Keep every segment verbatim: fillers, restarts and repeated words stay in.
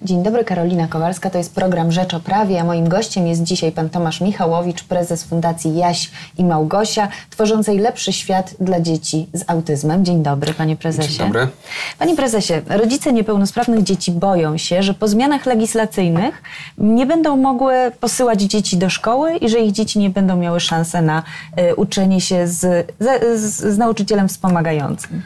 Dzień dobry, Karolina Kowalska, to jest program Rzecz o Prawie, a moim gościem jest dzisiaj pan Tomasz Michałowicz, prezes Fundacji Jaś i Małgosia, tworzącej lepszy świat dla dzieci z autyzmem. Dzień dobry, panie prezesie. Dzień dobry. Panie prezesie, rodzice niepełnosprawnych dzieci boją się, że po zmianach legislacyjnych nie będą mogły posyłać dzieci do szkoły i że ich dzieci nie będą miały szansy na y, uczenie się z, z, z, z nauczycielem wspomagającym.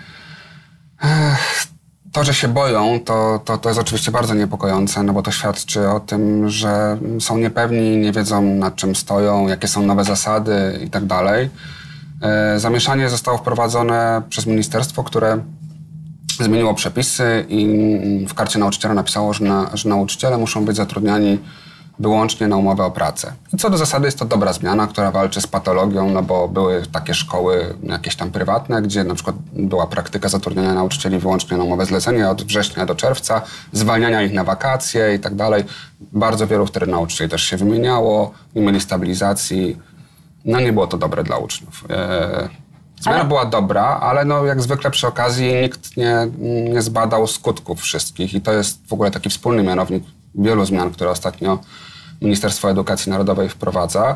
Ech. To, że się boją, to, to, to jest oczywiście bardzo niepokojące, no bo to świadczy o tym, że są niepewni, nie wiedzą, nad czym stoją, jakie są nowe zasady i tak dalej. Zamieszanie zostało wprowadzone przez ministerstwo, które zmieniło przepisy i w karcie nauczyciela napisało, że, na, że nauczyciele muszą być zatrudniani wyłącznie na umowę o pracę. I co do zasady jest to dobra zmiana, która walczy z patologią, no bo były takie szkoły jakieś tam prywatne, gdzie na przykład była praktyka zatrudniania nauczycieli wyłącznie na umowę zlecenia od września do czerwca, zwalniania ich na wakacje i tak dalej. Bardzo wielu wtedy nauczycieli też się wymieniało, nie mieli stabilizacji. No nie było to dobre dla uczniów. E, zmiana ale... była dobra, ale no jak zwykle przy okazji nikt nie, nie zbadał skutków wszystkich i to jest w ogóle taki wspólny mianownik wielu zmian, które ostatnio Ministerstwo Edukacji Narodowej wprowadza,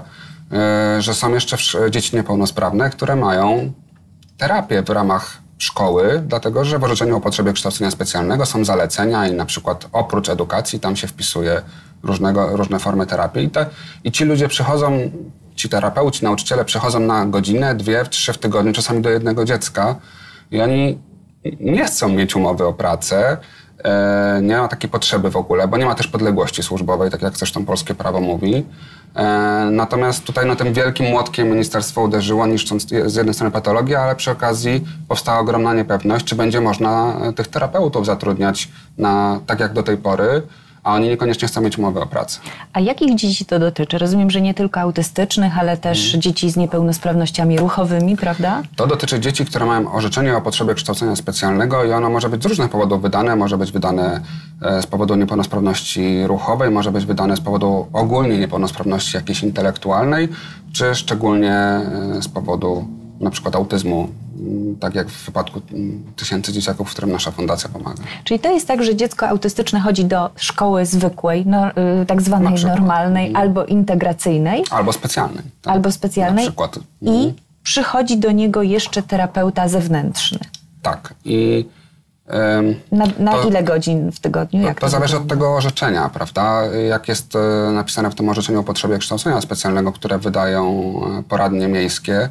że są jeszcze dzieci niepełnosprawne, które mają terapię w ramach szkoły, dlatego że w orzeczeniu o potrzebie kształcenia specjalnego są zalecenia i na przykład oprócz edukacji tam się wpisuje różnego, różne formy terapii. I, te, i ci ludzie przychodzą, ci terapeuci, nauczyciele przychodzą na godzinę, dwie, trzy w tygodniu, czasami do jednego dziecka i oni nie chcą mieć umowy o pracę, nie ma takiej potrzeby w ogóle, bo nie ma też podległości służbowej, tak jak zresztą polskie prawo mówi. Natomiast tutaj no, tym wielkim młotkiem ministerstwo uderzyło, niszcząc z jednej strony patologię, ale przy okazji powstała ogromna niepewność, czy będzie można tych terapeutów zatrudniać na, tak jak do tej pory, a oni niekoniecznie chcą mieć umowy o pracę. A jakich dzieci to dotyczy? Rozumiem, że nie tylko autystycznych, ale też hmm. dzieci z niepełnosprawnościami ruchowymi, prawda? To dotyczy dzieci, które mają orzeczenie o potrzebie kształcenia specjalnego i ono może być z różnych powodów wydane. Może być wydane z powodu niepełnosprawności ruchowej, może być wydane z powodu ogólnej niepełnosprawności jakiejś intelektualnej, czy szczególnie z powodu na przykład autyzmu, tak jak w wypadku tysięcy dzieciaków, w którym nasza fundacja pomaga. Czyli to jest tak, że dziecko autystyczne chodzi do szkoły zwykłej, no, tak zwanej normalnej, mm. albo integracyjnej. Albo specjalnej. Tak? Albo specjalnej. Na przykład. I mm. przychodzi do niego jeszcze terapeuta zewnętrzny. Tak. I ym, na na to, ile godzin w tygodniu? Jak to, to zależy od tego orzeczenia, prawda? Jak jest y, napisane w tym orzeczeniu o potrzebie kształcenia specjalnego, które wydają poradnie miejskie.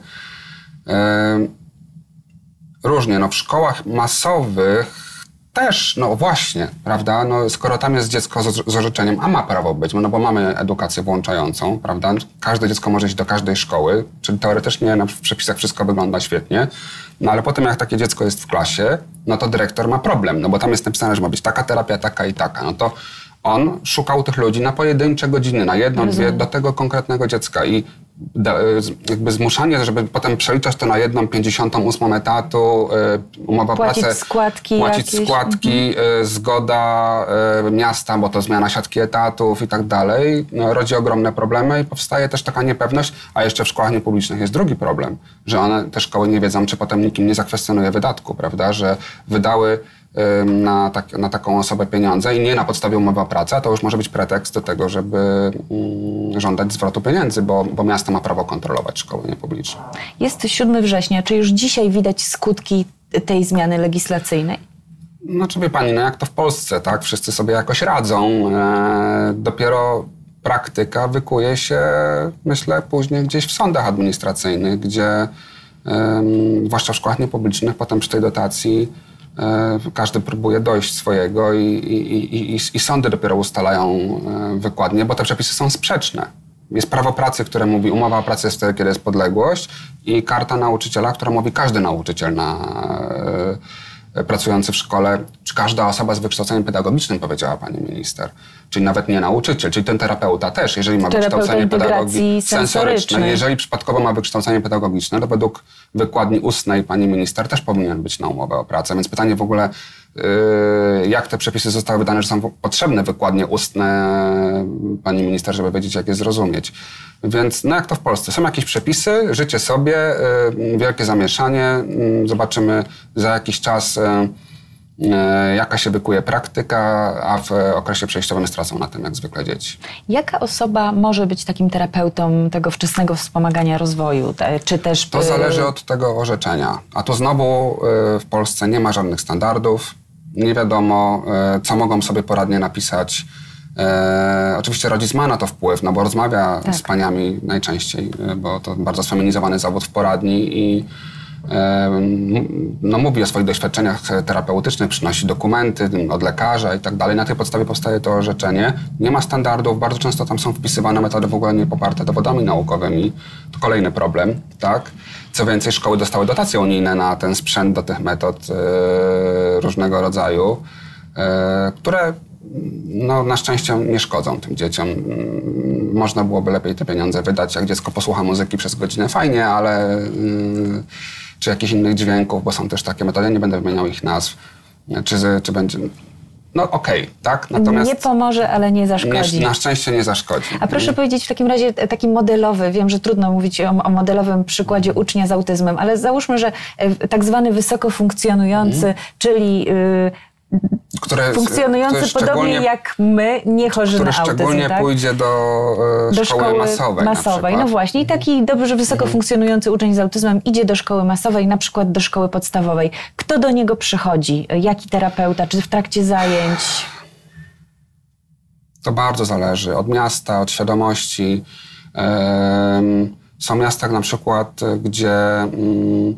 Y, Różnie, no w szkołach masowych też, no właśnie, prawda, no skoro tam jest dziecko z, z orzeczeniem, a ma prawo być, no bo mamy edukację włączającą, prawda, każde dziecko może iść do każdej szkoły, czyli teoretycznie no, w przepisach wszystko wygląda świetnie, no ale potem jak takie dziecko jest w klasie, no to dyrektor ma problem, no bo tam jest napisane, że ma być taka terapia, taka i taka, no to on szukał tych ludzi na pojedyncze godziny, na jedną, dwie, do tego konkretnego dziecka i da, jakby zmuszanie, żeby potem przeliczać to na jedną pięćdziesiątą ósmą etatu, y, umowa o pracę, składki płacić jakieś. składki, mhm. y, zgoda y, miasta, bo to zmiana siatki etatów i tak dalej, no, rodzi ogromne problemy i powstaje też taka niepewność, a jeszcze w szkołach niepublicznych jest drugi problem, że one, te szkoły nie wiedzą, czy potem nikim nie zakwestionuje wydatku, prawda, że wydały Na, tak, na taką osobę pieniądze i nie na podstawie umowy o pracę, to już może być pretekst do tego, żeby mm, żądać zwrotu pieniędzy, bo, bo miasto ma prawo kontrolować szkoły niepubliczne. Jest siódmego września. Czy już dzisiaj widać skutki tej zmiany legislacyjnej? No czy wie pani, no jak to w Polsce, tak? Wszyscy sobie jakoś radzą. E, dopiero praktyka wykuje się, myślę, później gdzieś w sądach administracyjnych, gdzie e, zwłaszcza w szkołach niepublicznych, potem przy tej dotacji każdy próbuje dojść swojego i, i, i, i sądy dopiero ustalają wykładnie, bo te przepisy są sprzeczne. Jest prawo pracy, które mówi, umowa o pracę jest wtedy, kiedy jest podległość i karta nauczyciela, która mówi każdy nauczyciel na, e, pracujący w szkole, czy każda osoba z wykształceniem pedagogicznym, powiedziała pani minister. Czyli nawet nie nauczyciel, czyli ten terapeuta też, jeżeli ma wykształcenie pedagogiczne, sensoryczne, jeżeli przypadkowo ma wykształcenie pedagogiczne, to według wykładni ustnej pani minister też powinien być na umowę o pracę. Więc pytanie w ogóle, yy, jak te przepisy zostały wydane, że są potrzebne wykładnie ustne pani minister, żeby wiedzieć, jak je zrozumieć. Więc no jak to w Polsce? Są jakieś przepisy, życie sobie, yy, wielkie zamieszanie, yy, zobaczymy za jakiś czas, yy, jaka się wykuje praktyka, a w okresie przejściowym stracą na tym jak zwykle dzieci. Jaka osoba może być takim terapeutą tego wczesnego wspomagania rozwoju? Czy też... To zależy od tego orzeczenia. A tu znowu w Polsce nie ma żadnych standardów. Nie wiadomo, co mogą sobie poradnie napisać. E, oczywiście rodzic ma na to wpływ, no bo rozmawia tak. z paniami najczęściej, bo to bardzo sfeminizowany zawód w poradni i no, mówi o swoich doświadczeniach terapeutycznych, przynosi dokumenty od lekarza i tak dalej. Na tej podstawie powstaje to orzeczenie. Nie ma standardów, bardzo często tam są wpisywane metody w ogóle nie poparte dowodami naukowymi. To kolejny problem, tak? Co więcej, szkoły dostały dotacje unijne na ten sprzęt do tych metod e, różnego rodzaju, e, które no, na szczęście nie szkodzą tym dzieciom. Można byłoby lepiej te pieniądze wydać, jak dziecko posłucha muzyki przez godzinę, fajnie, ale yy, czy jakichś innych dźwięków, bo są też takie metody, nie będę wymieniał ich nazw, czy, czy będzie... No okej, okay, tak? Natomiast nie pomoże, ale nie zaszkodzi. Nie, na szczęście nie zaszkodzi. A proszę powiedzieć w takim razie taki modelowy, wiem, że trudno mówić o, o modelowym przykładzie ucznia z autyzmem, ale załóżmy, że tak zwany wysoko funkcjonujący, mm. czyli... Yy, Które, funkcjonujący które podobnie jak my, nie chorzy na autyzm. Który szczególnie tak? pójdzie do, e, do szkoły, szkoły masowej. masowej. No właśnie, i taki dobrze wysoko mhm. funkcjonujący uczeń z autyzmem idzie do szkoły masowej, na przykład do szkoły podstawowej. Kto do niego przychodzi? Jaki terapeuta? Czy w trakcie zajęć? To bardzo zależy od miasta, od świadomości. Ehm, są miasta na przykład, gdzie... Mm,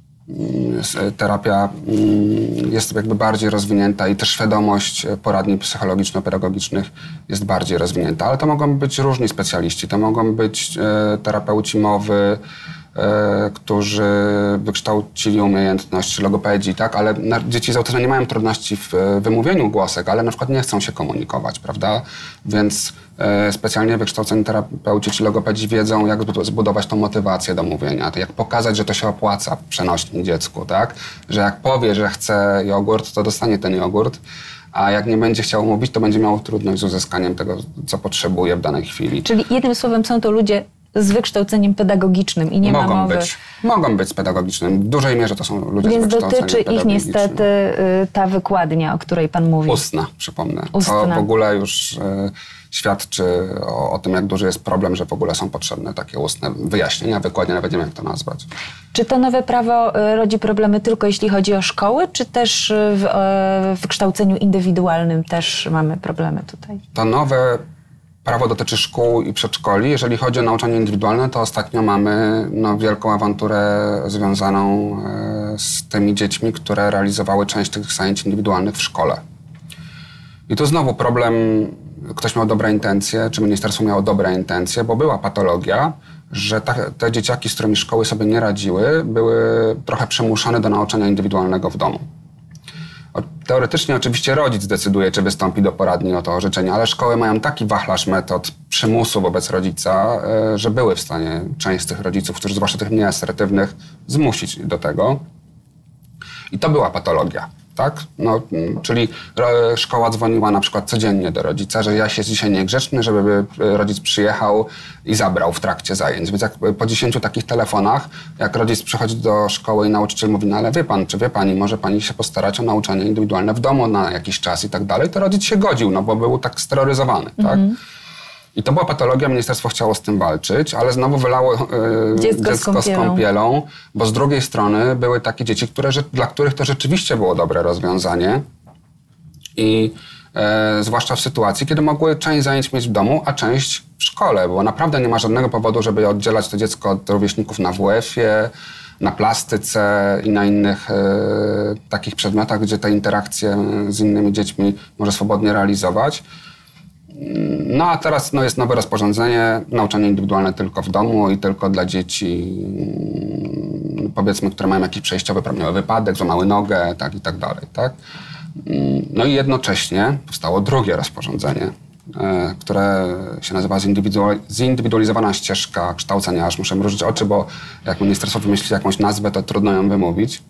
terapia jest jakby bardziej rozwinięta i też świadomość poradni psychologiczno-pedagogicznych jest bardziej rozwinięta. Ale to mogą być różni specjaliści. To mogą być terapeuci mowy, którzy wykształcili umiejętność logopedii, tak? Ale dzieci z autyzmem nie mają trudności w wymówieniu głosek, ale na przykład nie chcą się komunikować, prawda? Więc specjalnie wykształceni terapeuci czy logopedzi wiedzą, jak zbudować tą motywację do mówienia, to jak pokazać, że to się opłaca przenośnym dziecku, tak? Że jak powie, że chce jogurt, to dostanie ten jogurt, a jak nie będzie chciał mówić, to będzie miał trudność z uzyskaniem tego, co potrzebuje w danej chwili. Czyli jednym słowem są to ludzie z wykształceniem pedagogicznym i nie mogą ma mowy. Być, mogą być z pedagogicznym. W dużej mierze to są ludzie Więc z wykształceniem dotyczy ich niestety y, ta wykładnia, o której pan mówi. Ustna, przypomnę. Ustna. To w ogóle już y, świadczy o, o tym, jak duży jest problem, że w ogóle są potrzebne takie ustne wyjaśnienia, wykładnie, nawet nie wiem, jak to nazwać. Czy to nowe prawo y, rodzi problemy tylko jeśli chodzi o szkoły, czy też w, y, w wykształceniu indywidualnym też mamy problemy tutaj? To nowe prawo dotyczy szkół i przedszkoli. Jeżeli chodzi o nauczanie indywidualne, to ostatnio mamy no, wielką awanturę związaną e, z tymi dziećmi, które realizowały część tych zajęć indywidualnych w szkole. I tu znowu problem, ktoś miał dobre intencje, czy ministerstwo miało dobre intencje, bo była patologia, że ta, te dzieciaki, z którymi szkoły sobie nie radziły, były trochę przymuszane do nauczania indywidualnego w domu. Teoretycznie oczywiście rodzic decyduje, czy wystąpi do poradni o to orzeczenie, ale szkoły mają taki wachlarz metod przymusu wobec rodzica, że były w stanie część z tych rodziców, którzy zwłaszcza tych mniej asertywnych, zmusić do tego. I to była patologia, tak? No, czyli szkoła dzwoniła na przykład codziennie do rodzica, że Jaś jest dzisiaj niegrzeczny, żeby rodzic przyjechał i zabrał w trakcie zajęć. Więc jak po dziesięciu takich telefonach, jak rodzic przychodzi do szkoły i nauczyciel mówi, no ale wie pan, czy wie pani, może pani się postarać o nauczanie indywidualne w domu na jakiś czas i tak dalej, to rodzic się godził, no bo był tak steroryzowany, tak? Mhm. I to była patologia, ministerstwo chciało z tym walczyć, ale znowu wylało yy, dziecko, dziecko z, z kąpielą, bo z drugiej strony były takie dzieci, które, dla których to rzeczywiście było dobre rozwiązanie i yy, zwłaszcza w sytuacji, kiedy mogły część zajęć mieć w domu, a część w szkole, bo naprawdę nie ma żadnego powodu, żeby oddzielać to dziecko od rówieśników na W F-ie, na plastyce i na innych yy, takich przedmiotach, gdzie te interakcje z innymi dziećmi może swobodnie realizować. No a teraz no, jest nowe rozporządzenie, nauczanie indywidualne tylko w domu i tylko dla dzieci, powiedzmy, które mają jakiś przejściowy miały wypadek, złamały nogę, tak i tak dalej, tak? No i jednocześnie powstało drugie rozporządzenie, które się nazywa zindywidualizowana ścieżka kształcenia. Aż muszę mrużyć oczy, bo jak ministerstwo wymyśli jakąś nazwę, to trudno ją wymówić.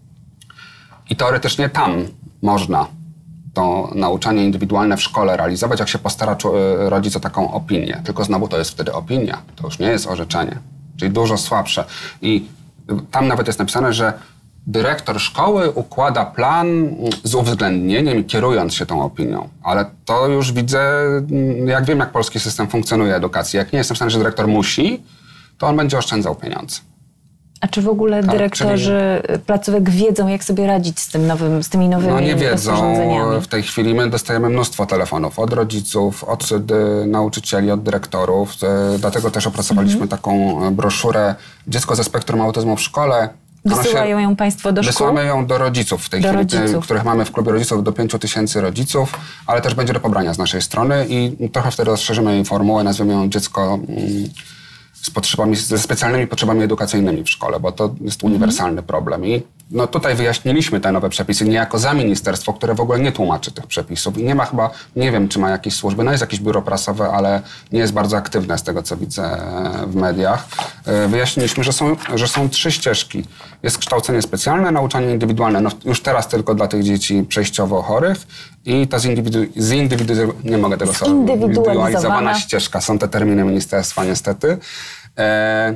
I teoretycznie tam można to nauczanie indywidualne w szkole realizować, jak się postara rodzic o taką opinię. Tylko znowu to jest wtedy opinia, to już nie jest orzeczenie, czyli dużo słabsze. I tam nawet jest napisane, że dyrektor szkoły układa plan z uwzględnieniem i kierując się tą opinią. Ale to już widzę, jak wiem, jak polski system funkcjonuje edukacji. Jak nie jestem w stanie, że dyrektor musi, to on będzie oszczędzał pieniądze. A czy w ogóle tak, dyrektorzy czyli... placówek wiedzą, jak sobie radzić z tym nowym, z tymi nowymi rozporządzeniami? No nie rozporządzeniami? wiedzą. W tej chwili my dostajemy mnóstwo telefonów od rodziców, od y, nauczycieli, od dyrektorów. Y, dlatego też opracowaliśmy mm-hmm. taką broszurę Dziecko ze spektrum autyzmu w szkole. Wysyłają ją Państwo do szkół? Wysyłamy ją do rodziców w tej do chwili, rodziców. których mamy w klubie rodziców do pięciu tysięcy rodziców, ale też będzie do pobrania z naszej strony i trochę wtedy rozszerzymy jej formułę, nazwiemy ją Dziecko z potrzebami, ze specjalnymi potrzebami edukacyjnymi w szkole, bo to jest uniwersalny problem. I no tutaj wyjaśniliśmy te nowe przepisy niejako za ministerstwo, które w ogóle nie tłumaczy tych przepisów i nie ma chyba, nie wiem, czy ma jakieś służby, no jest jakieś biuro prasowe, ale nie jest bardzo aktywne z tego, co widzę w mediach. Wyjaśniliśmy, że są, że są trzy ścieżki. Jest kształcenie specjalne, nauczanie indywidualne, no już teraz tylko dla tych dzieci przejściowo chorych i ta zindywidu- zindywidu- nie mogę tego sobie zindywidualizowana ścieżka. Są te terminy ministerstwa niestety. E-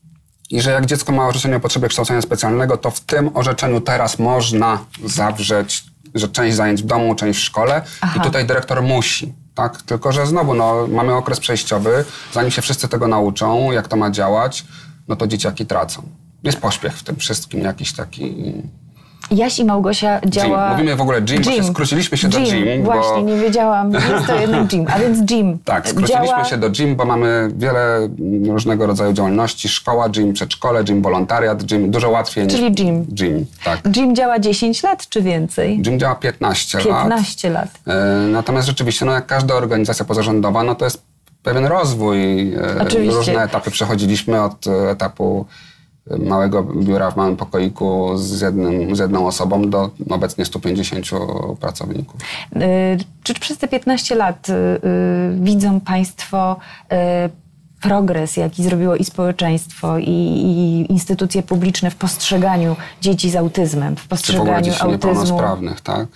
I że jak dziecko ma orzeczenie o potrzebie kształcenia specjalnego, to w tym orzeczeniu teraz można zawrzeć, że część zajęć w domu, część w szkole. Aha. I tutaj dyrektor musi. Tak? Tylko że znowu no, mamy okres przejściowy, zanim się wszyscy tego nauczą, jak to ma działać, no to dzieciaki tracą. Jest pośpiech w tym wszystkim jakiś taki... Jaś i Małgosia działa... Gym. Mówimy w ogóle gym, gym. Bo się skróciliśmy się gym. do gym. Właśnie, bo... nie wiedziałam. Jest to jednak gym, a więc gym. Tak, skróciliśmy działa... się do gym, bo mamy wiele różnego rodzaju działalności. Szkoła, gym, przedszkole, gym, wolontariat, gym, dużo łatwiej. Czyli gym. Gym, tak. Gym działa dziesięć lat czy więcej? Gym działa piętnaście lat. piętnaście lat. E, natomiast rzeczywiście, no jak każda organizacja pozarządowa, no to jest pewien rozwój. E, Oczywiście. Różne etapy przechodziliśmy od etapu małego biura w małym pokoiku z, jednym, z jedną osobą do obecnie stu pięćdziesięciu pracowników. Yy, czy przez te piętnaście lat yy, widzą Państwo yy, progres, jaki zrobiło i społeczeństwo, i, i instytucje publiczne w postrzeganiu dzieci z autyzmem, w postrzeganiu dzieci autyzmu? Niepełnosprawnych, tak?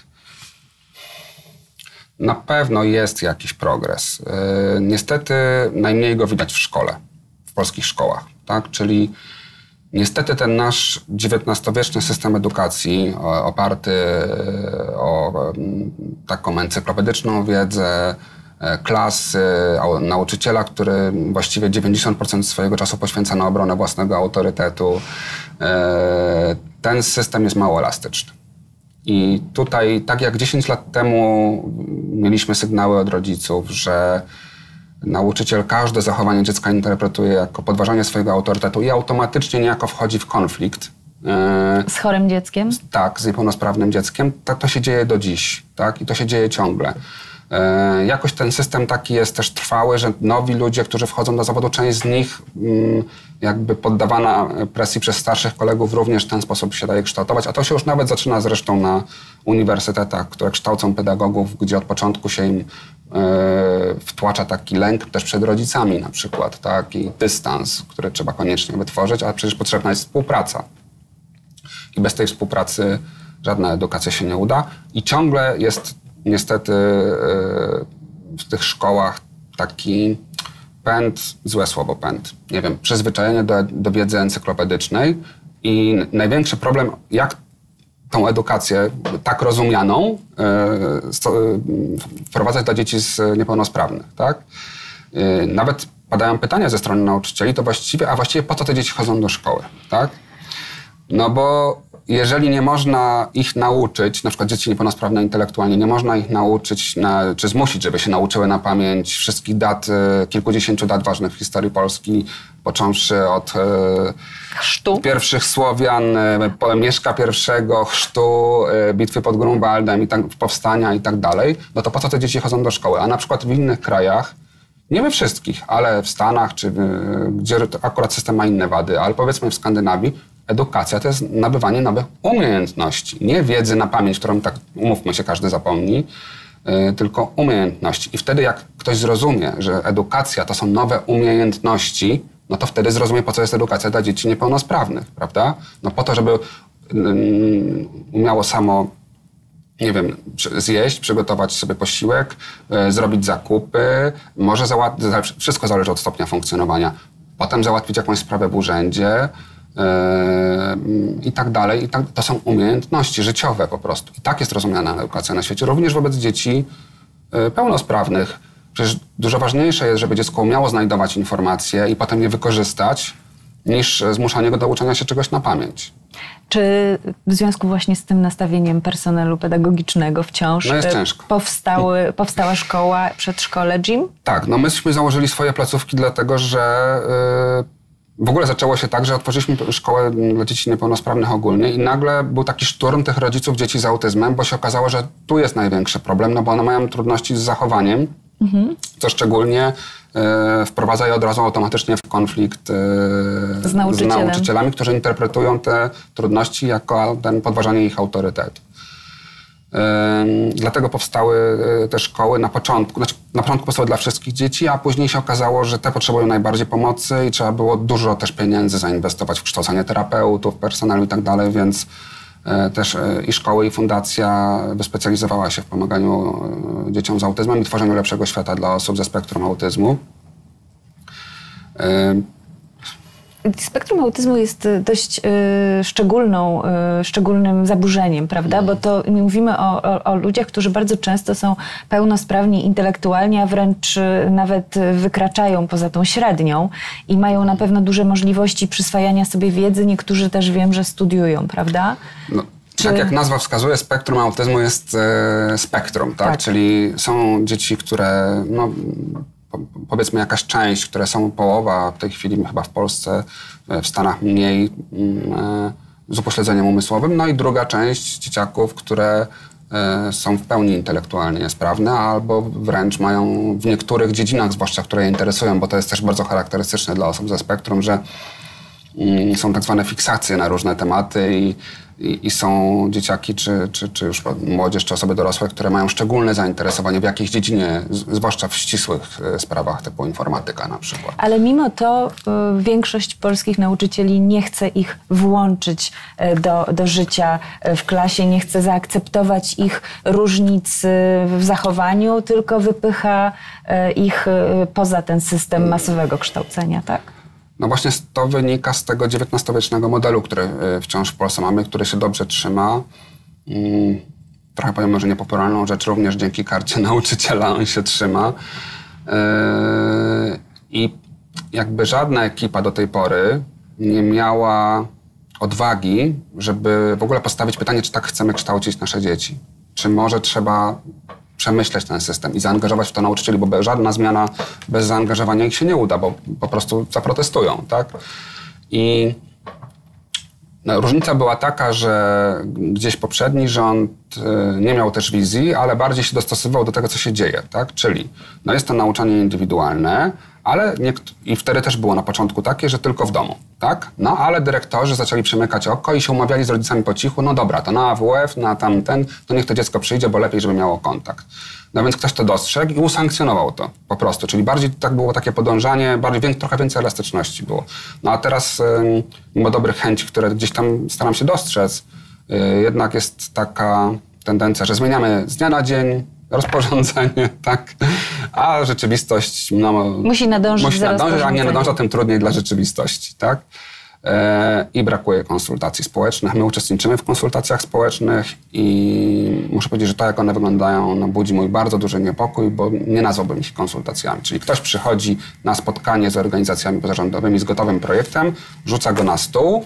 Na pewno jest jakiś progres. Yy, niestety najmniej go widać w szkole, w polskich szkołach, tak? Czyli niestety ten nasz dziewiętnastowieczny system edukacji oparty o taką encyklopedyczną wiedzę, klasy, nauczyciela, który właściwie dziewięćdziesiąt procent swojego czasu poświęca na obronę własnego autorytetu, ten system jest mało elastyczny. I tutaj, tak jak dziesięć lat temu mieliśmy sygnały od rodziców, że nauczyciel każde zachowanie dziecka interpretuje jako podważanie swojego autorytetu i automatycznie niejako wchodzi w konflikt. Z chorym dzieckiem? Tak, z niepełnosprawnym dzieckiem. To, to się dzieje do dziś, tak? I to się dzieje ciągle. E, jakoś ten system taki jest też trwały, że nowi ludzie, którzy wchodzą do zawodu, część z nich mm, jakby poddawana presji przez starszych kolegów również w ten sposób się daje kształtować, a to się już nawet zaczyna zresztą na uniwersytetach, które kształcą pedagogów, gdzie od początku się im wtłacza taki lęk też przed rodzicami na przykład, taki dystans, który trzeba koniecznie wytworzyć, a przecież potrzebna jest współpraca. I bez tej współpracy żadna edukacja się nie uda. I ciągle jest niestety w tych szkołach taki pęd, złe słowo pęd, nie wiem, przyzwyczajenie do, do wiedzy encyklopedycznej i największy problem, jak tą edukację tak rozumianą yy, wprowadzać dla dzieci z niepełnosprawnych, tak? Yy, nawet padają pytania ze strony nauczycieli, to właściwie, a właściwie po co te dzieci chodzą do szkoły, tak? No bo jeżeli nie można ich nauczyć, na przykład dzieci niepełnosprawne intelektualnie, nie można ich nauczyć, na, czy zmusić, żeby się nauczyły na pamięć wszystkich dat, kilkudziesięciu dat ważnych w historii Polski, począwszy od chrztu. Pierwszych Słowian, Mieszka I, chrztu, bitwy pod Grunwaldem, i tak, powstania i tak dalej, no to po co te dzieci chodzą do szkoły? A na przykład w innych krajach, nie we wszystkich, ale w Stanach, czy gdzie akurat system ma inne wady, ale powiedzmy w Skandynawii, edukacja to jest nabywanie nowych umiejętności. Nie wiedzy na pamięć, którą tak, umówmy się, każdy zapomni, yy, tylko umiejętności. I wtedy jak ktoś zrozumie, że edukacja to są nowe umiejętności, no to wtedy zrozumie, po co jest edukacja dla dzieci niepełnosprawnych, prawda? No po to, żeby yy, umiało samo, nie wiem, zjeść, przygotować sobie posiłek, yy, zrobić zakupy, może załatwić, wszystko zależy od stopnia funkcjonowania. Potem załatwić jakąś sprawę w urzędzie, i tak dalej. I tak, to są umiejętności życiowe po prostu. I tak jest rozumiana edukacja na świecie, również wobec dzieci pełnosprawnych. Przecież dużo ważniejsze jest, żeby dziecko umiało znajdować informacje i potem je wykorzystać, niż zmuszanie go do uczenia się czegoś na pamięć. Czy w związku właśnie z tym nastawieniem personelu pedagogicznego wciąż no jest ciężko. Powstały, powstała szkoła, przedszkole, gym? Tak, no myśmy założyli swoje placówki dlatego, że yy, w ogóle zaczęło się tak, że otworzyliśmy szkołę dla dzieci niepełnosprawnych ogólnie i nagle był taki szturm tych rodziców dzieci z autyzmem, bo się okazało, że tu jest największy problem, no bo one mają trudności z zachowaniem, mhm. co szczególnie y, wprowadza je od razu automatycznie w konflikt y, z, z nauczycielami, którzy interpretują te trudności jako ten podważanie ich autorytetu. Y, dlatego powstały y, te szkoły na początku, znaczy na początku powstały dla wszystkich dzieci, a później się okazało, że te potrzebują najbardziej pomocy i trzeba było dużo też pieniędzy zainwestować w kształcenie terapeutów, personelu i tak dalej, więc też i szkoły, i fundacja wyspecjalizowała się w pomaganiu dzieciom z autyzmem i tworzeniu lepszego świata dla osób ze spektrum autyzmu. Spektrum autyzmu jest dość y, szczególną, y, szczególnym zaburzeniem, prawda? Bo to mówimy o, o, o ludziach, którzy bardzo często są pełnosprawni intelektualnie, a wręcz y, nawet wykraczają poza tą średnią i mają na pewno duże możliwości przyswajania sobie wiedzy. Niektórzy też wiem, że studiują, prawda? No. Czy... Tak jak nazwa wskazuje, spektrum autyzmu jest e, spektrum, tak? tak? Czyli są dzieci, które, no, po, powiedzmy jakaś część, które są połowa, w tej chwili chyba w Polsce, w Stanach mniej, e, z upośledzeniem umysłowym, no i druga część dzieciaków, które e, są w pełni intelektualnie niesprawne, albo wręcz mają w niektórych dziedzinach, zwłaszcza które je interesują, bo to jest też bardzo charakterystyczne dla osób ze spektrum, że mm, są tak zwane fiksacje na różne tematy i I, I są dzieciaki, czy, czy, czy już młodzież, czy osoby dorosłe, które mają szczególne zainteresowanie w jakiejś dziedzinie, zwłaszcza w ścisłych sprawach typu informatyka na przykład. Ale mimo to y, większość polskich nauczycieli nie chce ich włączyć y, do, do życia y, w klasie, nie chce zaakceptować ich różnic y, w zachowaniu, tylko wypycha y, ich y, poza ten system masowego kształcenia, tak? No właśnie to wynika z tego dziewiętnastowiecznego modelu, który wciąż w Polsce mamy, który się dobrze trzyma. Trochę powiem może niepopularną rzecz, również dzięki karcie nauczyciela on się trzyma. I jakby żadna ekipa do tej pory nie miała odwagi, żeby w ogóle postawić pytanie, czy tak chcemy kształcić nasze dzieci. Czy może trzeba przemyśleć ten system i zaangażować w to nauczycieli, bo żadna zmiana bez zaangażowania ich się nie uda, bo po prostu zaprotestują, tak? I no, różnica była taka, że gdzieś poprzedni rząd y, nie miał też wizji, ale bardziej się dostosowywał do tego, co się dzieje, tak? Czyli no, jest to nauczanie indywidualne, ale niekt- i wtedy też było na początku takie, że tylko w domu, tak? No ale dyrektorzy zaczęli przymykać oko i się umawiali z rodzicami po cichu, no dobra, to na A W F, na tamten, to niech to dziecko przyjdzie, bo lepiej, żeby miało kontakt. No więc ktoś to dostrzegł i usankcjonował to po prostu, czyli bardziej tak było takie podążanie, bardziej wię- trochę więcej elastyczności było. No a teraz y, mimo dobrych chęci, które gdzieś tam staram się dostrzec, y, jednak jest taka tendencja, że zmieniamy z dnia na dzień rozporządzenie, tak? A rzeczywistość no, musi nadążyć, musi nadążyć a nie nadąża, tym trudniej dla rzeczywistości, tak? E, I brakuje konsultacji społecznych. My uczestniczymy w konsultacjach społecznych i muszę powiedzieć, że to, jak one wyglądają, no, budzi mój bardzo duży niepokój, bo nie nazwałbym ich konsultacjami. Czyli ktoś przychodzi na spotkanie z organizacjami pozarządowymi z gotowym projektem, rzuca go na stół,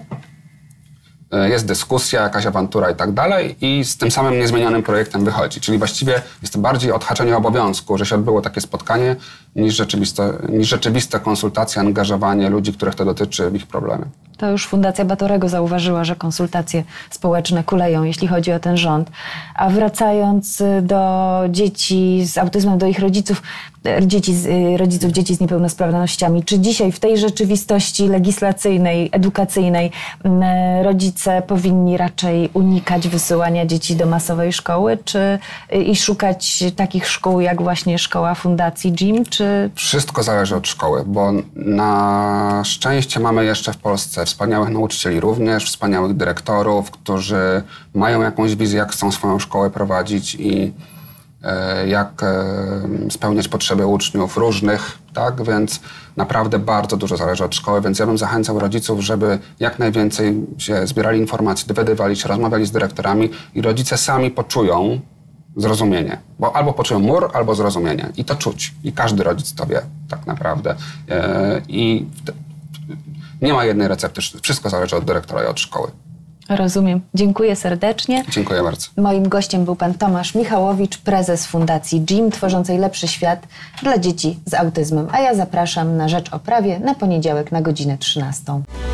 jest dyskusja, jakaś awantura i tak dalej i z tym samym niezmienionym projektem wychodzi. Czyli właściwie jest to bardziej odhaczenie obowiązku, że się odbyło takie spotkanie, niż rzeczywiste, niż rzeczywiste konsultacje, angażowanie ludzi, których to dotyczy w ich problemy. To już Fundacja Batorego zauważyła, że konsultacje społeczne kuleją, jeśli chodzi o ten rząd. A wracając do dzieci z autyzmem, do ich rodziców, dzieci z, rodziców dzieci z niepełnosprawnościami, czy dzisiaj w tej rzeczywistości legislacyjnej, edukacyjnej rodzice powinni raczej unikać wysyłania dzieci do masowej szkoły, czy i szukać takich szkół jak właśnie szkoła Fundacji gym, czy... Wszystko zależy od szkoły, bo na szczęście mamy jeszcze w Polsce wspaniałych nauczycieli również, wspaniałych dyrektorów, którzy mają jakąś wizję, jak chcą swoją szkołę prowadzić i jak spełniać potrzeby uczniów różnych, tak? Więc naprawdę bardzo dużo zależy od szkoły, więc ja bym zachęcał rodziców, żeby jak najwięcej się zbierali informacji, dowiadywali się, rozmawiali z dyrektorami i rodzice sami poczują zrozumienie. Bo albo poczują mur, albo zrozumienie. I to czuć. I każdy rodzic to wie tak naprawdę. I nie ma jednej recepty. Wszystko zależy od dyrektora i od szkoły. Rozumiem. Dziękuję serdecznie. Dziękuję bardzo. Moim gościem był pan Tomasz Michałowicz, prezes Fundacji J I M, tworzącej lepszy świat dla dzieci z autyzmem. A ja zapraszam na Rzecz o Prawie na poniedziałek na godzinę trzynastą.